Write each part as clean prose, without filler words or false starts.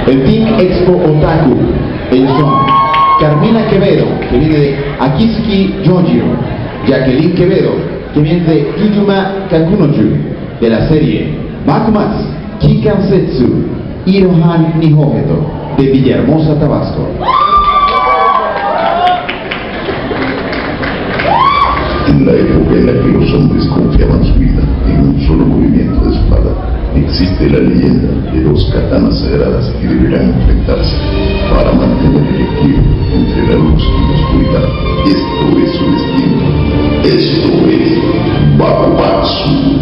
El Team Expo Otaku. Ellos son Carmina Quevedo, que viene de Akitsuki Jojiro, Jacqueline Quevedo, que viene de Yuzuma Kakunoju, de la serie Bakumatsu Kikansetsu Irohan Nihogeto, de Villahermosa, Tabasco. En la época en la que los hombres confiaban su vida en un solo movimiento de espada, existe la leyenda de dos katanas sagradas que deberán enfrentarse para mantener el equilibrio entre la luz y la oscuridad. Esto es su destino. Esto es Bakumatsu.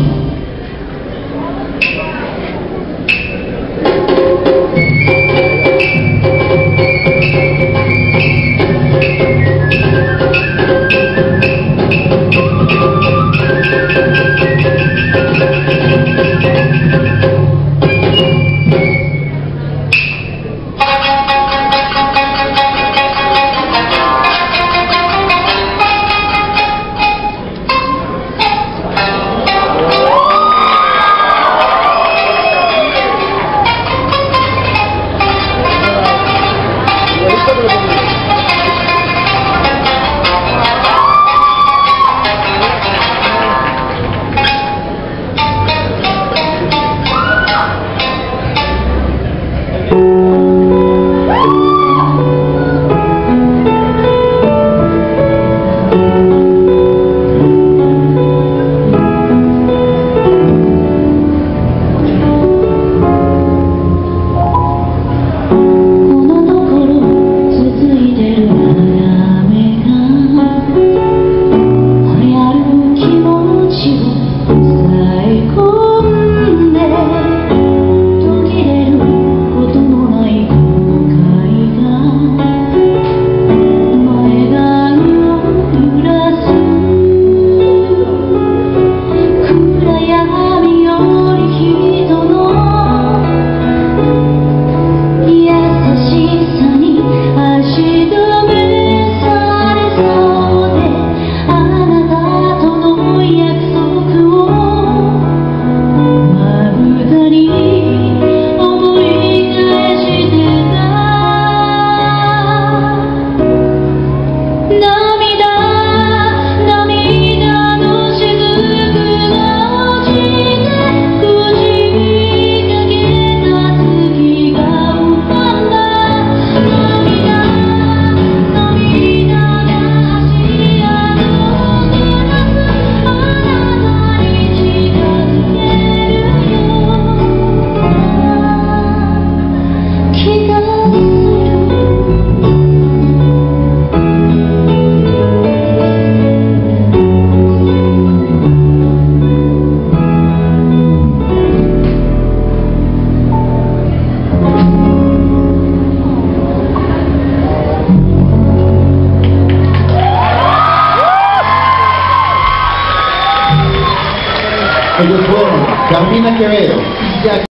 Ellos fueron Carmina Quevedo y